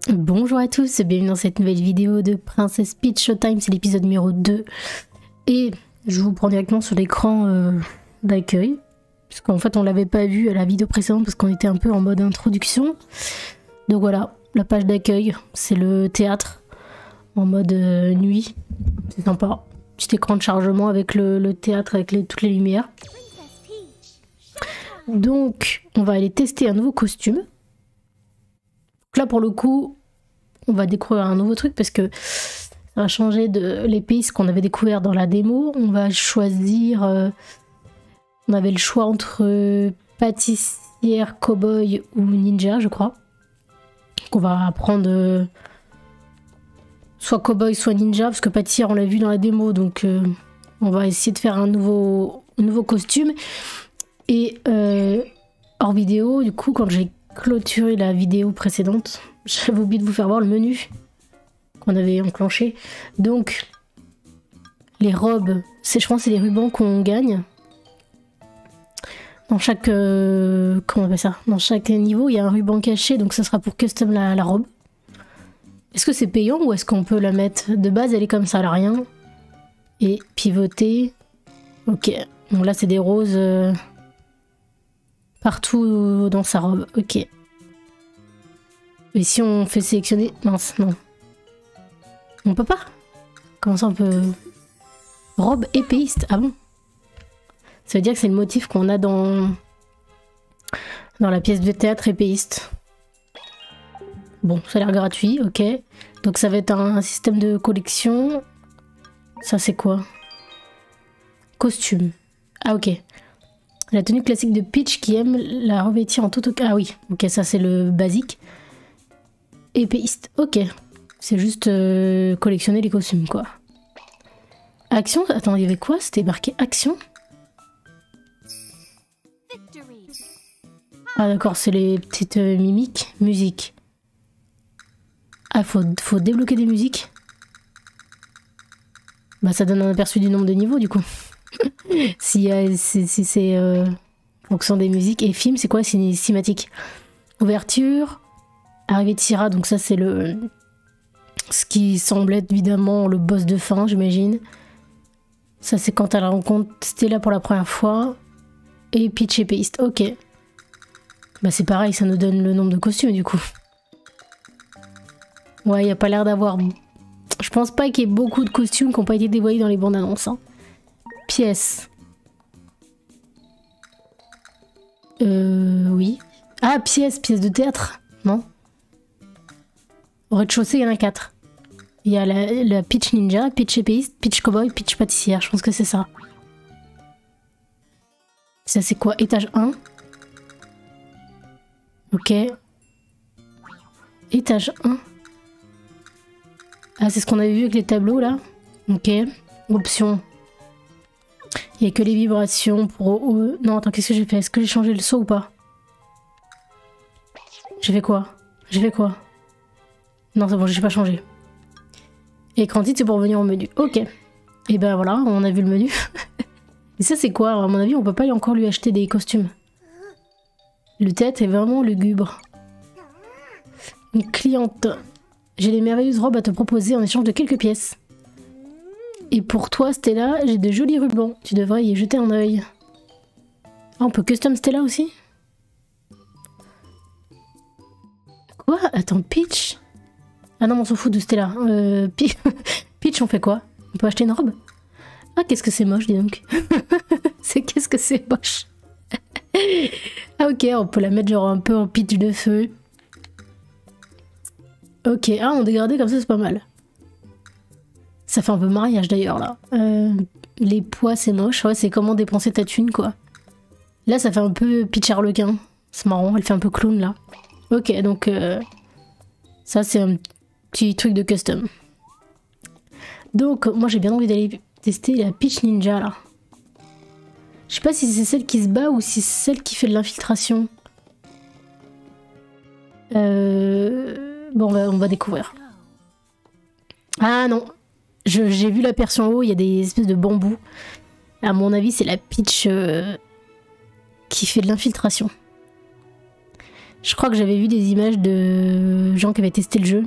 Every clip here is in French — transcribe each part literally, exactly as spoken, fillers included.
Bonjour à tous, bienvenue dans cette nouvelle vidéo de Princess Peach Showtime, c'est l'épisode numéro deux. Et je vous prends directement sur l'écran euh, d'accueil, parce qu'en fait on l'avait pas vu à la vidéo précédente parce qu'on était un peu en mode introduction. Donc voilà, la page d'accueil, c'est le théâtre en mode euh, nuit, c'est sympa. Petit écran de chargement avec le, le théâtre, avec les, toutes les lumières. Donc on va aller tester un nouveau costume. Donc là pour le coup, on va découvrir un nouveau truc parce que ça va changer de l'épice qu'on avait découvert dans la démo. On va choisir... Euh, on avait le choix entre euh, pâtissière, cow-boy ou ninja, je crois. Donc on va prendre euh, soit cow-boy, soit ninja, parce que pâtissière, on l'a vu dans la démo. Donc euh, on va essayer de faire un nouveau, un nouveau costume. Et euh, hors vidéo, du coup, quand j'ai clôturé la vidéo précédente, j'avais oublié de vous faire voir le menu qu'on avait enclenché. Donc, les robes, c'est, je pense que c'est les rubans qu'on gagne. Dans chaque, euh, comment on appelle ça? Dans chaque niveau, il y a un ruban caché, donc ça sera pour custom la, la robe. Est-ce que c'est payant ou est-ce qu'on peut la mettre? De base, elle est comme ça, elle a rien. Et pivoter. Ok. Bon, là, c'est des roses euh, partout dans sa robe. Ok. Et si on fait sélectionner... Mince, non. On peut pas? Comment ça on peut... Robe épéiste, ah bon? Ça veut dire que c'est le motif qu'on a dans... Dans la pièce de théâtre épéiste. Bon, ça a l'air gratuit, ok. Donc ça va être un, un système de collection. Ça c'est quoi? Costume. Ah ok. La tenue classique de Peach qui aime la revêtir en toute... Ah oui, ok, ça c'est le basique. Épéiste, ok. C'est juste euh, collectionner les costumes, quoi. Action, attends, il y avait quoi? C'était marqué action? Ah d'accord, c'est les petites euh, mimiques. Musique. Ah, faut, faut débloquer des musiques. Bah ça donne un aperçu du nombre de niveaux, du coup. si euh, c'est si, si euh, fonction des musiques. Et film, c'est quoi? C'est une cinématique. Ouverture. Arrivée de Syrah, donc ça c'est le... Ce qui semble être évidemment le boss de fin, j'imagine. Ça c'est quand elle rencontre Stella pour la première fois. Et Peach épéiste, ok. Bah c'est pareil, ça nous donne le nombre de costumes du coup. Ouais, il n'y a pas l'air d'avoir... Je pense pas qu'il y ait beaucoup de costumes qui n'ont pas été dévoilés dans les bandes annonces. Hein. Pièces. Euh... Oui. Ah, pièces, pièces de théâtre. Non? Au rez-de-chaussée, il y en a quatre. Il y a la, la Peach Ninja, Peach épéiste, Peach Cowboy, Peach pâtissière. Je pense que c'est ça. Ça, c'est quoi? Étage un. Ok. Étage un. Ah, c'est ce qu'on avait vu avec les tableaux, là. Ok. Option. Il n'y a que les vibrations pour... Euh, non, attends, qu'est-ce que j'ai fait? Est-ce que j'ai changé le saut ou pas? J'ai fait quoi? J'ai fait quoi? Non, c'est bon, j'ai pas changé. Écran titre, c'est pour revenir au menu. Ok. Et ben voilà, on a vu le menu. Et ça, c'est quoi? À mon avis, on peut pas encore lui acheter des costumes. Le tête est vraiment lugubre. Une cliente. J'ai des merveilleuses robes à te proposer en échange de quelques pièces. Et pour toi, Stella, j'ai de jolis rubans. Tu devrais y jeter un œil. Ah, on peut custom Stella aussi? Quoi? Attends, Peach? Ah non, on s'en fout de Stella. Euh, Peach, on fait quoi? On peut acheter une robe? Ah, qu'est-ce que c'est moche, dis donc. C'est qu'est-ce que c'est moche. Ah ok, on peut la mettre genre un peu en Peach de feu. Ok, ah, en dégradé comme ça, c'est pas mal. Ça fait un peu mariage d'ailleurs, là. Euh, les poids, c'est moche. Ouais, c'est comment dépenser ta thune, quoi. Là, ça fait un peu Peach Harlequin. C'est marrant, elle fait un peu clown, là. Ok, donc... Euh, ça, c'est un petit truc de custom. Donc, moi, j'ai bien envie d'aller tester la Peach Ninja, là. Je sais pas si c'est celle qui se bat ou si c'est celle qui fait de l'infiltration. Euh... Bon, on va, on va découvrir. Ah non, j'ai vu l'aperçu en haut, il y a des espèces de bambous. À mon avis, c'est la Peach euh, qui fait de l'infiltration. Je crois que j'avais vu des images de gens qui avaient testé le jeu.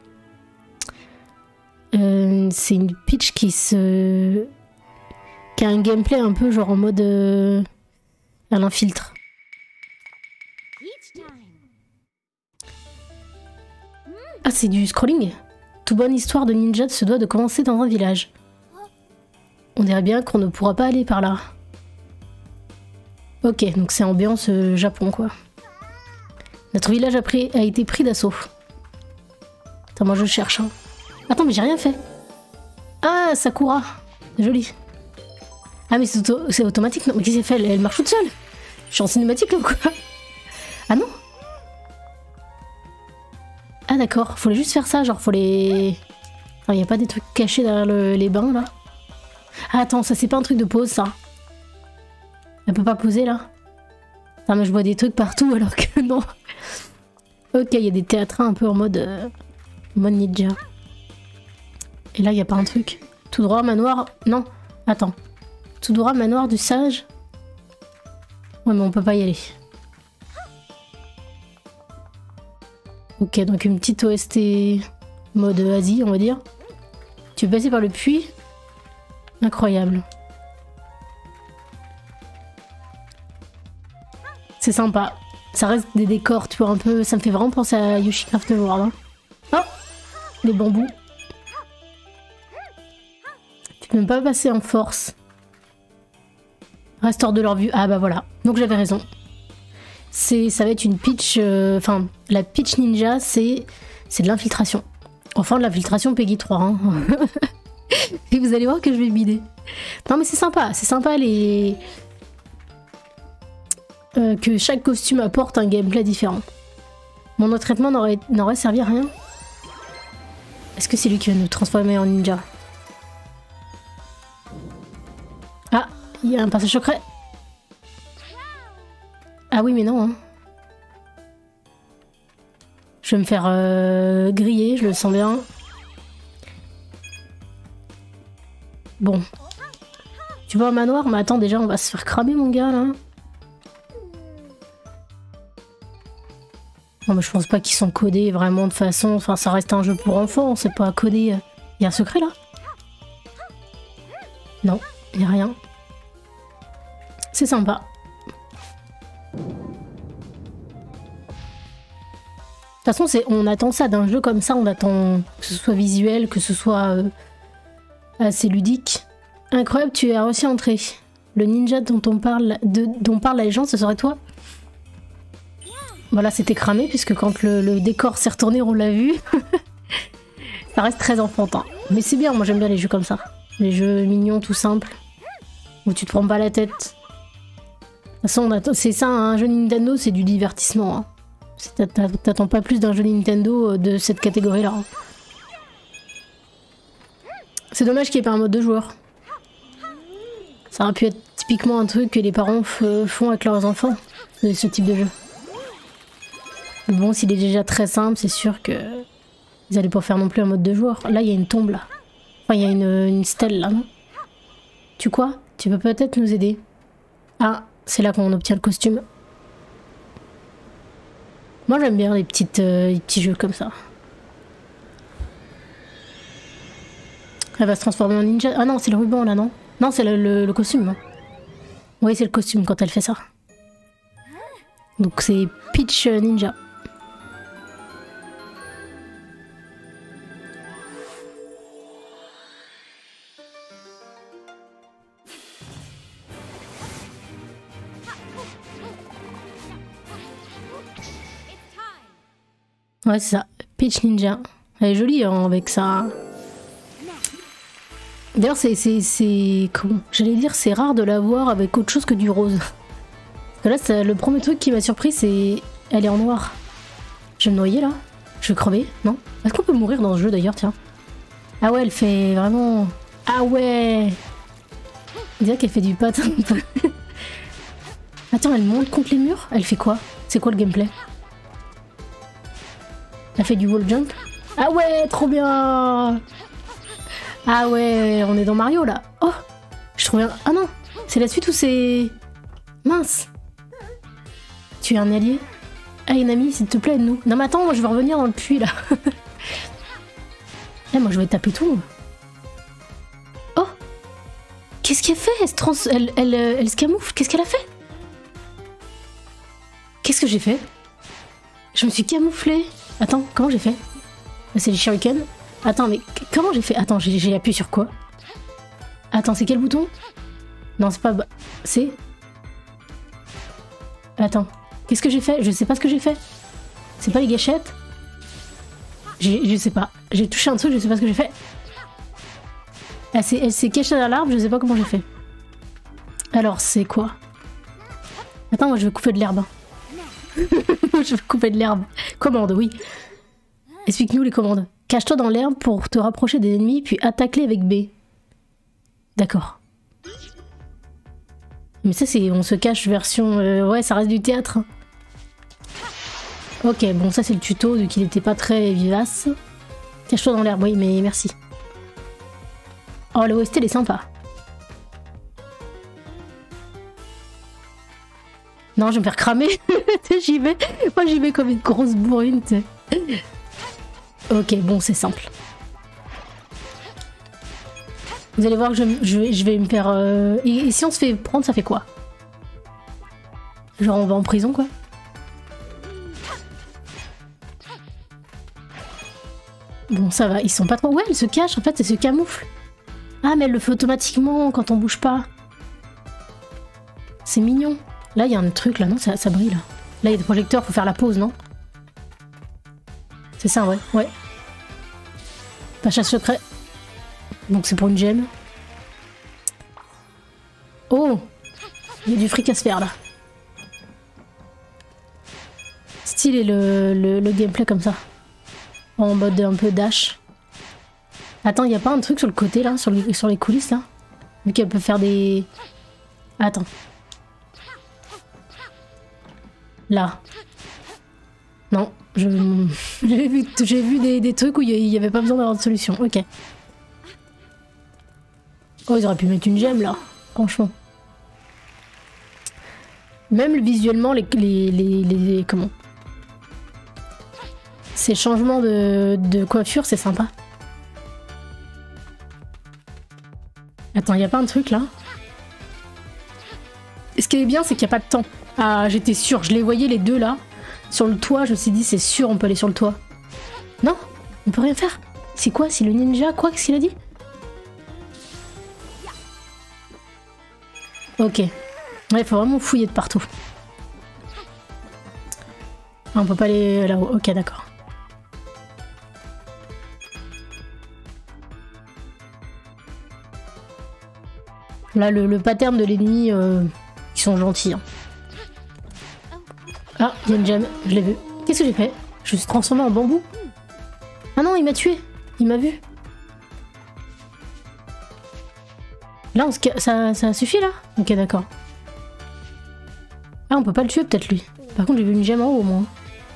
Euh, c'est une pitch qui se... qui a un gameplay un peu genre en mode... Euh... elle infiltre. Ah, c'est du scrolling. Toute bonne histoire de ninja se doit de commencer dans un village. On dirait bien qu'on ne pourra pas aller par là. Ok, donc c'est ambiance euh, Japon, quoi. Notre village a, pris, a été pris d'assaut. Attends, moi je cherche. Hein. Attends, mais j'ai rien fait. Ah, Sakura. Joli. Ah, mais c'est auto automatique. Non, mais qu'est-ce qu'elle fait elle, elle marche toute seule. Je suis en cinématique, là, ou quoi? Ah non. Ah d'accord, faut juste faire ça, genre faut les... Il n'y a pas des trucs cachés derrière le, les bains, là? Ah, attends, ça c'est pas un truc de pause, ça. Elle peut pas poser, là? Ah, mais je vois des trucs partout, alors que non. Ok, il y a des théâtrins un peu en mode... Euh, mode ninja. Et là, il n'y a pas un truc. Tout droit, manoir... Non, attends. Tout droit, manoir du sage. Ouais, mais on peut pas y aller. Ok, donc une petite O S T mode Asie, on va dire. Tu peux passer par le puits. Incroyable. C'est sympa. Ça reste des décors, tu vois, un peu... Ça me fait vraiment penser à Yoshi Craft World. Hein. Oh, les bambous. Tu peux même pas passer en force. Restaure de leur vue. Ah bah voilà. Donc j'avais raison. C'est, ça va être une pitch... Enfin, euh, la pitch ninja, c'est c'est de l'infiltration. Enfin, de l'infiltration Peggy trois. Hein. Et vous allez voir que je vais bider. Non mais c'est sympa. C'est sympa les... Euh, que chaque costume apporte un gameplay différent. Mon autre traitement n'aurait servi à rien. Est-ce que c'est lui qui va nous transformer en ninja? Ah, il y a un passage secret. Ah oui mais non. Hein. Je vais me faire euh, griller, je le sens bien. Bon. Tu vois un manoir? Mais attends, déjà on va se faire cramer mon gars là. Non mais je pense pas qu'ils sont codés vraiment de façon... Enfin ça reste un jeu pour enfants, c'est pas codé... Il y a un secret là? Non, il n'y a rien. C'est sympa. De toute façon, on attend ça d'un jeu comme ça, on attend que ce soit visuel, que ce soit euh, assez ludique. Incroyable, tu as réussi à entrer. Le ninja dont on parle, de, dont parle la légende, ce serait toi? Voilà, c'était cramé, puisque quand le, le décor s'est retourné, on l'a vu. Ça reste très enfantin. Mais c'est bien, moi j'aime bien les jeux comme ça. Les jeux mignons, tout simples, où tu te prends pas la tête. De toute façon, c'est ça, un jeu Nintendo, c'est du divertissement. Hein. T'attends pas plus d'un jeu Nintendo de cette catégorie-là. C'est dommage qu'il n'y ait pas un mode de joueur. Ça aurait pu être typiquement un truc que les parents font avec leurs enfants, ce type de jeu. Mais bon, s'il est déjà très simple, c'est sûr que ils allaient pas faire non plus un mode de joueur. Là, il y a une tombe là. Enfin, il y a une, une stèle là, non? Tu quoi? Tu peux peut-être nous aider? Ah, c'est là qu'on obtient le costume. Moi j'aime bien les, petites, euh, les petits jeux comme ça. Elle va se transformer en ninja. Ah non, c'est le ruban là, non? Non, c'est le, le, le costume. Hein. Oui, c'est le costume quand elle fait ça. Donc c'est Peach Ninja. Ouais, c'est ça. Peach Ninja. Elle est jolie hein, avec ça. D'ailleurs, c'est... Comment j'allais dire, c'est rare de la voir avec autre chose que du rose. Parce que là, le premier truc qui m'a surpris, c'est... Elle est en noir. Je vais me noyer, là? Je vais crever? Non? Est-ce qu'on peut mourir dans ce jeu, d'ailleurs? Tiens. Ah ouais, elle fait vraiment... Ah ouais! On dirait qu'elle fait du patin. Attends, elle monte contre les murs? Elle fait quoi? C'est quoi le gameplay? Elle fait du wall jump. Ah ouais, trop bien. Ah ouais, on est dans Mario là. Oh, je trouvais un... Ah non, c'est la suite ou c'est... Mince. Tu es un allié? Ah, une amie, s'il te plaît, nous. Non, mais attends, moi je vais revenir dans le puits là. Eh, moi je vais taper tout. Oh! Qu'est-ce qu'elle fait? Elle se, trans... elle, elle, elle, elle se camoufle. Qu'est-ce qu'elle a fait? Qu'est-ce que j'ai fait? Je me suis camouflée. Attends, comment j'ai fait? C'est les shurikens. Attends, mais comment j'ai fait? Attends, j'ai appuyé sur quoi? Attends, c'est quel bouton? Non, c'est pas... C'est... Attends. Qu'est-ce que j'ai fait? Je sais pas ce que j'ai fait. C'est pas les gâchettes? Je sais pas. J'ai touché un truc, je sais pas ce que j'ai fait. Elle s'est cachée derrière l'arbre, je sais pas comment j'ai fait. Alors, c'est quoi? Attends, moi je vais couper de l'herbe. Je vais couper de l'herbe. Commande, oui. Explique-nous les commandes. Cache-toi dans l'herbe pour te rapprocher des ennemis, puis attaque-les avec B. D'accord. Mais ça, c'est... On se cache version... Euh, ouais, ça reste du théâtre. Ok, bon, ça c'est le tuto, vu qu'il n'était pas très vivace. Cache-toi dans l'herbe, oui, mais merci. Oh, le O S T, elle est sympa. Non, je vais me faire cramer. J'y vais. Moi, j'y vais comme une grosse bourrine, tu sais. Ok, bon, c'est simple. Vous allez voir que je, je, je vais me faire... Euh... Et, et si on se fait prendre, ça fait quoi? Genre, on va en prison, quoi? Bon, ça va, ils sont pas trop... Ouais, elle se cache, en fait, elle se camoufle. Ah, mais elle le fait automatiquement quand on bouge pas. C'est mignon. Là, il y a un truc, là, non? Ça, ça brille, là. Là, il y a des projecteurs, faut faire la pause, non? C'est ça, ouais, ouais. Passage secret. Donc, c'est pour une gemme. Oh! Il y a du fric à se faire, là. Stylé le, le, le gameplay comme ça. En mode un peu dash. Attends, il n'y a pas un truc sur le côté là, sur, le, sur les coulisses là? Vu qu'elle peut faire des... Attends. Là. Non, je... J'ai vu, j'ai vu des, des trucs où il n'y avait pas besoin d'avoir de solution. Ok. Oh, ils auraient pu mettre une gemme là. Franchement. Même visuellement, les... les, les, les comment? Ces changements de, de coiffure, c'est sympa. Attends, il n'y a pas un truc là? Et ce qui est bien, c'est qu'il n'y a pas de temps. Ah, j'étais sûre, je les voyais les deux là. Sur le toit, je me suis dit, c'est sûr, on peut aller sur le toit. Non, on peut rien faire. C'est quoi? C'est le ninja? Quoi? Qu'est-ce qu'il a dit? Ok. Ouais, il faut vraiment fouiller de partout. Ah, on peut pas aller là-haut. Ok, d'accord. Là, le, le pattern de l'ennemi, euh, ils sont gentils. Hein. Ah, il y a une gemme, je l'ai vu. Qu'est-ce que j'ai fait? Je me suis transformée en bambou? Ah non, il m'a tué. Il m'a vu. Là, on se... ça, ça suffit là? Ok, d'accord. Ah, on peut pas le tuer peut-être lui. Par contre, j'ai vu une gemme en haut au moins.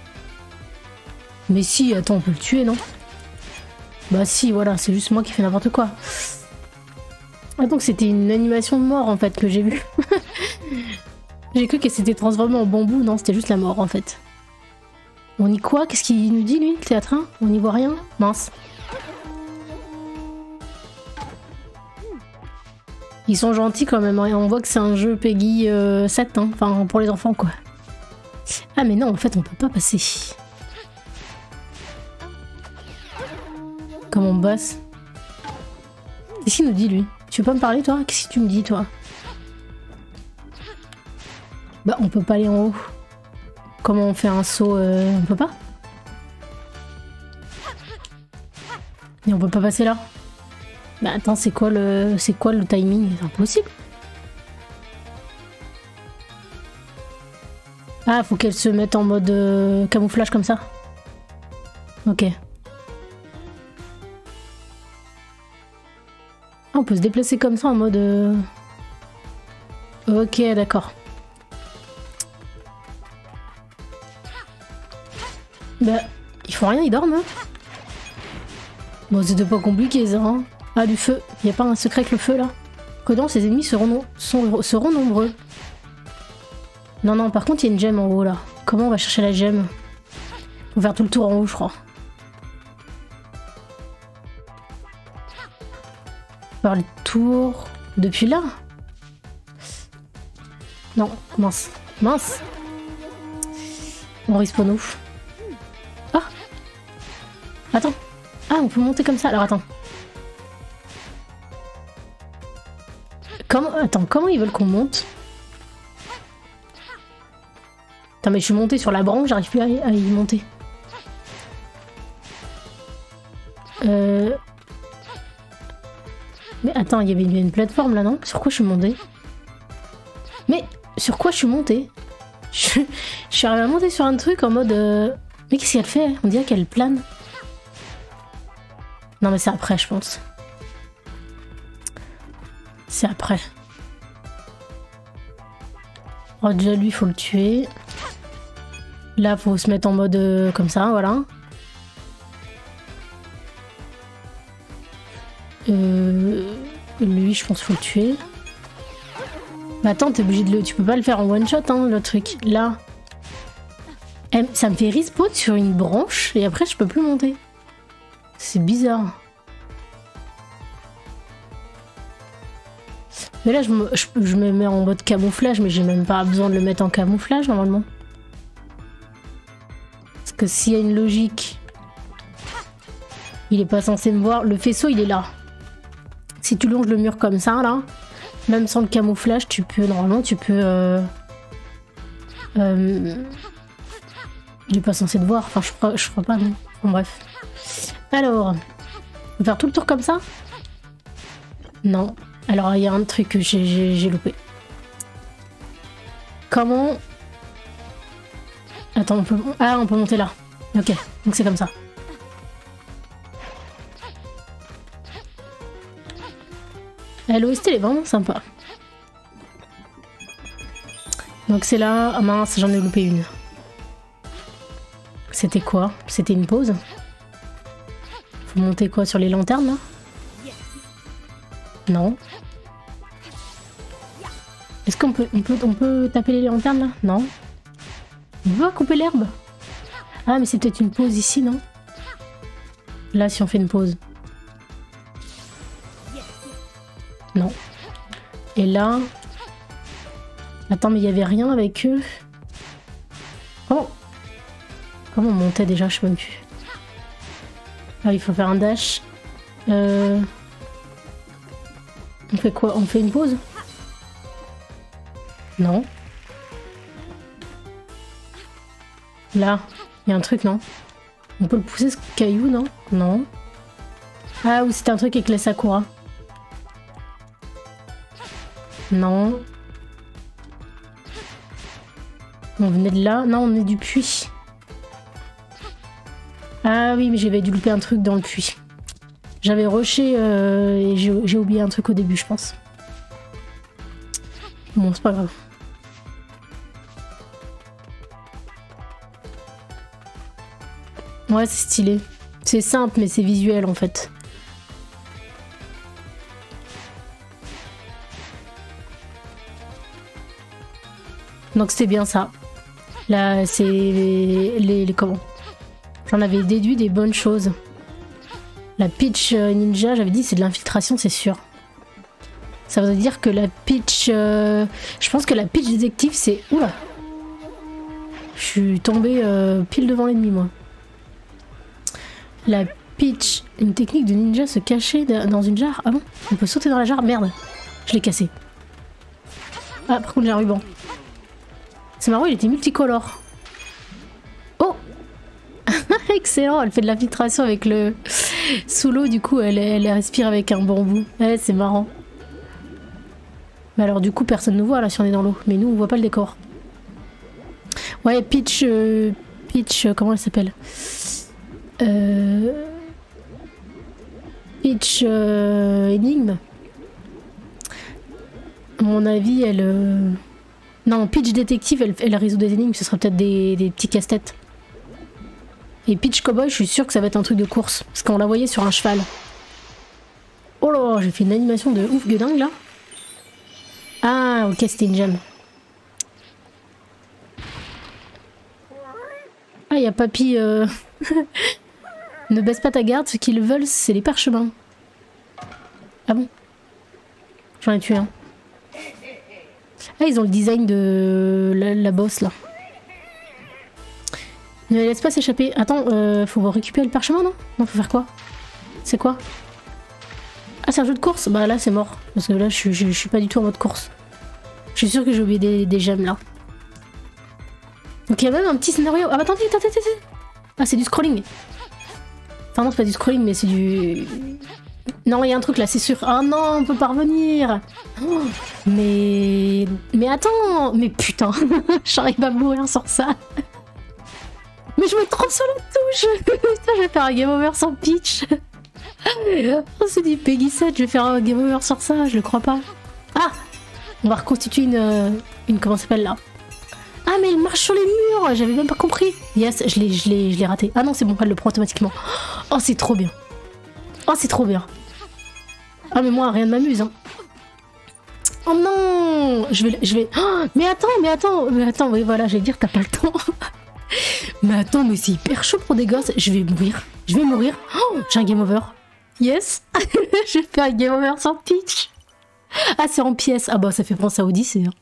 Mais si, attends, on peut le tuer, non? Bah si, voilà, c'est juste moi qui fais n'importe quoi. Ah, donc c'était une animation de mort en fait que j'ai vue. J'ai cru qu'elle s'était transformée en bambou, non, c'était juste la mort en fait. On y quoi? Qu'est-ce qu'il nous dit lui, le théâtrin? On n'y voit rien? Mince. Ils sont gentils quand même, on voit que c'est un jeu Peggy euh, sept, hein. Enfin pour les enfants quoi. Ah mais non, en fait on peut pas passer. Comment on bosse? Qu'est-ce qu'il nous dit lui? Tu veux pas me parler toi? Qu'est-ce que tu me dis toi? Bah on peut pas aller en haut. Comment on fait un saut euh... On peut pas? Et on peut pas passer là? Bah attends, c'est quoi le c'est quoi le timing? C'est impossible. Ah, faut qu'elle se mette en mode euh, camouflage comme ça. Ok. Ah, on peut se déplacer comme ça en mode... Euh... Ok, d'accord. Bah, ils font rien, ils dorment. Hein. Bon, c'était pas compliqué ça. Hein. Ah, du feu. Y a pas un secret avec le feu là? Que non, ses ennemis seront, no sont, seront nombreux. Non, non, par contre, il y a une gemme en haut là. Comment on va chercher la gemme? Faut faire tout le tour en haut, je crois. Faire le tour depuis là? Non, mince. Mince. On respawn où? Ah! Attends. Ah, on peut monter comme ça. Alors attends. Comment... Attends, comment ils veulent qu'on monte? Attends, mais je suis montée sur la branche, j'arrive plus à y, à y monter. Euh... Mais attends, il y avait une plateforme là, non? Sur quoi je suis montée? Mais sur quoi je suis montée? je... je suis arrivée à monter sur un truc en mode... Euh... Mais qu'est-ce qu'elle fait? On dirait qu'elle plane. Non mais c'est après, je pense. C'est après. Oh, déjà lui, il faut le tuer. Là, faut se mettre en mode euh, comme ça, voilà. Euh, lui, je pense qu'il faut le tuer. Mais attends, t'es obligé de le... Tu peux pas le faire en one shot, hein, le truc. Là. Eh, ça me fait respawn sur une branche et après, je peux plus monter. C'est bizarre. Mais là, je me, je, je me mets en mode camouflage, mais j'ai même pas besoin de le mettre en camouflage, normalement. Parce que s'il y a une logique... Il est pas censé me voir. Le faisceau, il est là. Si tu longes le mur comme ça, là, même sans le camouflage, tu peux... Normalement, tu peux... Euh, euh, il est pas censé te voir. Enfin, je crois, je crois pas, non. Bon, bref. Alors... On va faire tout le tour comme ça? Non. Alors, il y a un truc que j'ai loupé. Comment... Attends, on peut... Ah, on peut monter là. Ok, donc c'est comme ça. L'O S T, elle est vraiment sympa. Donc c'est là... Ah mince, j'en ai loupé une. C'était quoi? C'était une pause? Faut monter quoi, sur les lanternes, là? Non. Est-ce qu'on peut, on peut, on peut taper les lanternes là? Non. On peut couper l'herbe? Ah mais c'est peut-être une pause ici, non? Là si on fait une pause. Non. Et là... Attends mais il n'y avait rien avec eux. Oh. Comment on montait déjà? Je sais même plus. Ah il faut faire un dash. Euh... On fait quoi? On fait une pause? Non. Là, il y a un truc, non? On peut le pousser ce caillou, non? Non. Ah, ou c'était un truc avec les Sakura. Non. On venait de là? Non, on est du puits. Ah oui, mais j'avais dû louper un truc dans le puits. J'avais rushé euh, et j'ai oublié un truc au début, je pense. Bon, c'est pas grave. Ouais, c'est stylé. C'est simple, mais c'est visuel en fait. Donc c'était bien ça. Là, c'est les, les, les comment? J'en avais déduit des bonnes choses. La Peach Ninja, j'avais dit c'est de l'infiltration, c'est sûr. Ça veut dire que la Peach... Euh... Je pense que la Peach détective, c'est... Oula! Je suis tombée euh, pile devant l'ennemi, moi. La Peach... Une technique de ninja se cacher dans une jarre. Ah bon? On peut sauter dans la jarre? Merde! Je l'ai cassé. Ah, par contre, j'ai un ruban. C'est marrant, il était multicolore. Oh! Excellent! Elle fait de l'infiltration avec le... Sous l'eau, du coup, elle, elle respire avec un bambou. Ouais, c'est marrant. Mais alors du coup personne ne voit là si on est dans l'eau. Mais nous on voit pas le décor. Ouais, Peach... Euh, Peach... Euh, comment elle s'appelle euh, Peach... Euh, énigme. À mon avis elle... Euh... Non, Peach détective, elle, elle résout des énigmes. Ce sera peut-être des, des petits casse-têtes. Et Peach Cowboy, je suis sûre que ça va être un truc de course. Parce qu'on la voyait sur un cheval. Oh là, j'ai fait une animation de ouf gueudingue là. Ah, ok, c'était une gemme. Ah, il y a papy... Euh... Ne baisse pas ta garde, ce qu'ils veulent, c'est les parchemins. Ah bon? J'en ai tué un. Ah, ils ont le design de la, la boss, là. Ne laisse pas s'échapper. Attends, euh, faut récupérer le parchemin, non? Non, faut faire quoi? C'est quoi? Ah, c'est un jeu de course? Bah là, c'est mort. Parce que là, je, je, je suis pas du tout en mode course. Je suis sûre que j'ai oublié des, des gemmes, là. Donc il y a même un petit scénario. Ah bah attendez, attendez, attendez. Ah, c'est du scrolling. Enfin non, c'est pas du scrolling, mais c'est du... Non, il y a un truc là, c'est sûr. Ah non, on peut pas revenir. Oh, mais... Mais attends. Mais putain, j'arrive à mourir sur ça. Mais je me trompe sur la touche. Putain, je vais faire un game over sans pitch. Oh, c'est du Peggy sept, je vais faire un game over sur ça, je le crois pas. Ah, on va reconstituer une... une comment ça s'appelle là? Ah mais elle marche sur les murs, j'avais même pas compris. Yes, je l'ai je l'ai je l'ai raté. Ah non, c'est bon, elle le prend automatiquement. Oh, c'est trop bien. Oh, c'est trop bien. Ah mais moi, rien ne m'amuse. Hein. Oh non, je vais... Je vais... Oh, mais attends, mais attends, mais attends, oui voilà, j'allais dire, t'as pas le temps. Mais attends, mais c'est hyper chaud pour des gosses. Je vais mourir, je vais mourir. Oh, j'ai un game over. Yes. Je vais faire un game over sans pitch. Ah, c'est en pièces. Ah bah, ça fait penser à Odyssey. Hein.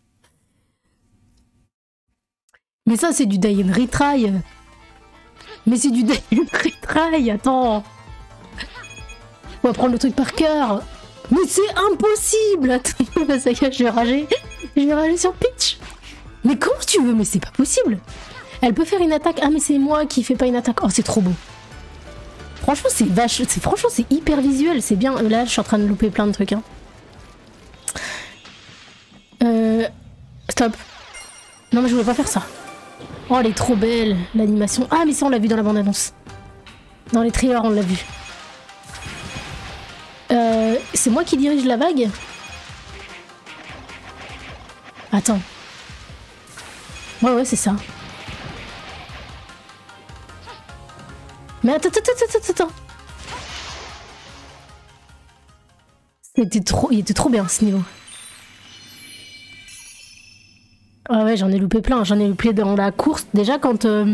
Mais ça, c'est du die and retry. Mais c'est du die and retry, attends. On va prendre le truc par cœur. Mais c'est impossible. Attends, ça y est, je vais rager. Je vais rager sur pitch. Mais comment tu veux? Mais c'est pas possible. Elle peut faire une attaque. Ah, mais c'est moi qui fais pas une attaque. Oh, c'est trop beau. Franchement, c'est vache. Franchement, c'est hyper visuel. C'est bien. Là, je suis en train de louper plein de trucs. Hein. Euh... Stop. Non, mais je voulais pas faire ça. Oh, elle est trop belle, l'animation. Ah, mais ça, on l'a vu dans la bande-annonce. Dans les trailers, on l'a vu. Euh, c'est moi qui dirige la vague? Attends. Ouais, ouais, c'est ça. Mais attends, attends, attends, attends. C'était trop... Il était trop bien, ce niveau. Ah ouais, j'en ai loupé plein. J'en ai loupé dans la course. Déjà, quand... Euh,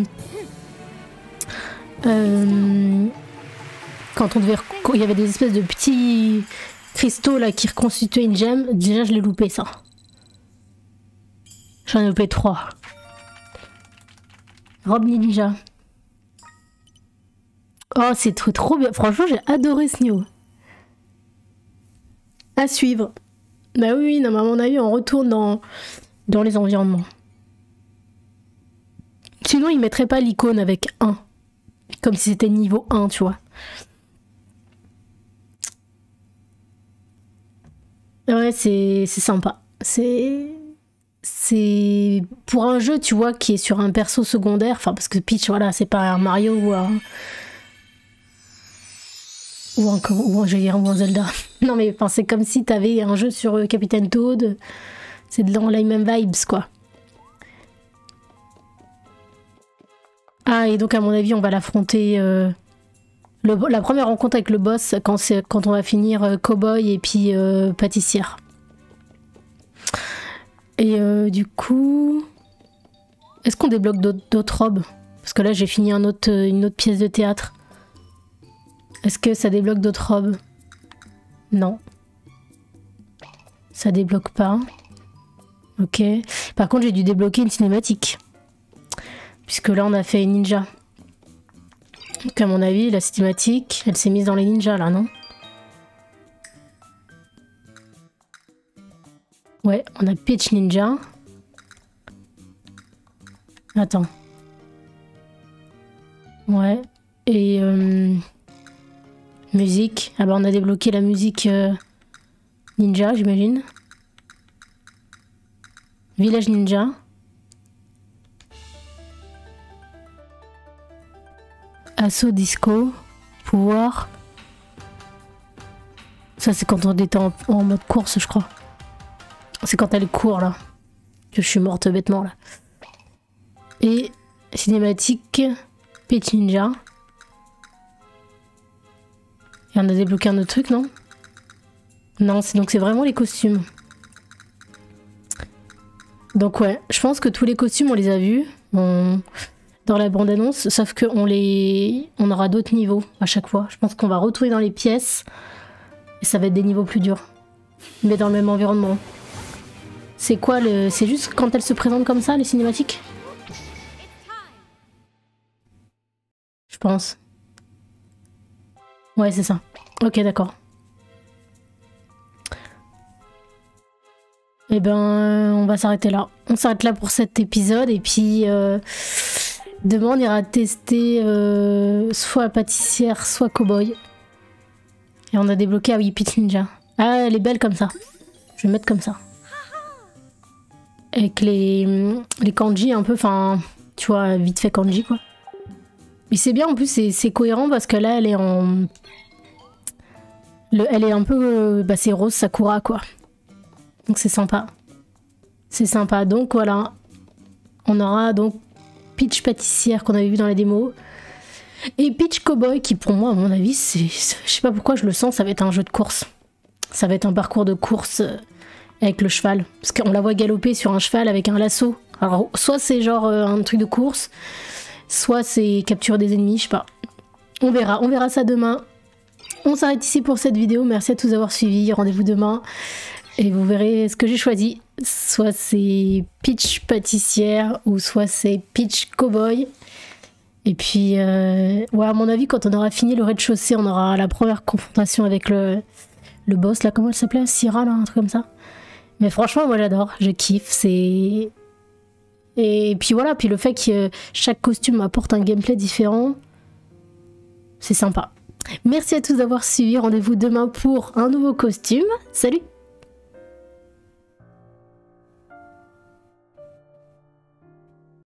euh, quand on devait... Il y avait des espèces de petits cristaux là qui reconstituaient une gemme. Déjà, je l'ai loupé, ça. J'en ai loupé trois. Robe ninja. Oh, c'est trop, trop bien. Franchement, j'ai adoré ce niveau. À suivre. Bah oui, non, mais à mon avis, on retourne dans... dans les environnements. Sinon, ils mettraient pas l'icône avec un. Comme si c'était niveau un, tu vois. Ouais, c'est sympa. C'est... C'est... Pour un jeu, tu vois, qui est sur un perso secondaire, enfin, parce que Peach, voilà, c'est pas un Mario ou un... Ou un, ou un, je vais dire, ou un Zelda. Non, mais enfin, c'est comme si t'avais un jeu sur euh, Capitaine Toad. C'est dans les mêmes vibes, quoi. Ah, et donc, à mon avis, on va l'affronter... Euh, la première rencontre avec le boss, quand, quand on va finir euh, Cowboy et puis euh, Pâtissière. Et euh, du coup... Est-ce qu'on débloque d'autres robes? Parce que là, j'ai fini un autre, une autre pièce de théâtre. Est-ce que ça débloque d'autres robes? Non. Ça débloque pas. Ok. Par contre, j'ai dû débloquer une cinématique. Puisque là, on a fait ninja. Donc, à mon avis, la cinématique, elle s'est mise dans les ninjas, là, non? Ouais, on a Peach Ninja. Attends. Ouais. Et... Euh, musique. Ah bah, on a débloqué la musique euh, ninja, j'imagine. Village Ninja. Assaut disco. Pouvoir. Ça, c'est quand on était en, en mode course, je crois. C'est quand elle court, là. Que je suis morte bêtement, là. Et cinématique. Peach Ninja. Et on a débloqué un autre truc, non? Non, donc c'est vraiment les costumes. Donc ouais, je pense que tous les costumes, on les a vus. On... dans la bande-annonce, sauf qu'on les... on aura d'autres niveaux à chaque fois. Je pense qu'on va retourner dans les pièces et ça va être des niveaux plus durs, mais dans le même environnement. C'est quoi le... C'est juste quand elles se présentent comme ça, les cinématiques? Je pense. Ouais, c'est ça. Ok, d'accord. Et ben, euh, on va s'arrêter là. On s'arrête là pour cet épisode et puis euh, demain on ira tester euh, soit pâtissière, soit cowboy. Et on a débloqué, ah oui, Peach Ninja. Ah, elle est belle comme ça. Je vais mettre comme ça. Avec les, les kanji un peu, enfin, tu vois, vite fait kanji quoi. Mais c'est bien en plus, c'est cohérent parce que là elle est en... Le, elle est un peu... Euh, bah c'est Rose Sakura quoi. Donc c'est sympa. C'est sympa. Donc voilà. On aura donc Peach pâtissière qu'on avait vu dans la démo. Et Peach Cowboy qui pour moi à mon avis c'est... Je sais pas pourquoi je le sens, ça va être un jeu de course. Ça va être un parcours de course avec le cheval. Parce qu'on la voit galoper sur un cheval avec un lasso. Alors soit c'est genre euh, un truc de course, soit c'est capturer des ennemis, je sais pas. On verra. On verra ça demain. On s'arrête ici pour cette vidéo. Merci à tous d'avoir suivi. Rendez-vous demain. Et vous verrez ce que j'ai choisi. Soit c'est Peach pâtissière ou soit c'est Peach cowboy. Et puis, euh, ouais, à mon avis, quand on aura fini le rez-de-chaussée, on aura la première confrontation avec le, le boss, là, comment elle s'appelait? Syrah, là, un truc comme ça. Mais franchement, moi j'adore, je kiffe. C'est... Et puis voilà, puis le fait que chaque costume apporte un gameplay différent, c'est sympa. Merci à tous d'avoir suivi. Rendez-vous demain pour un nouveau costume. Salut!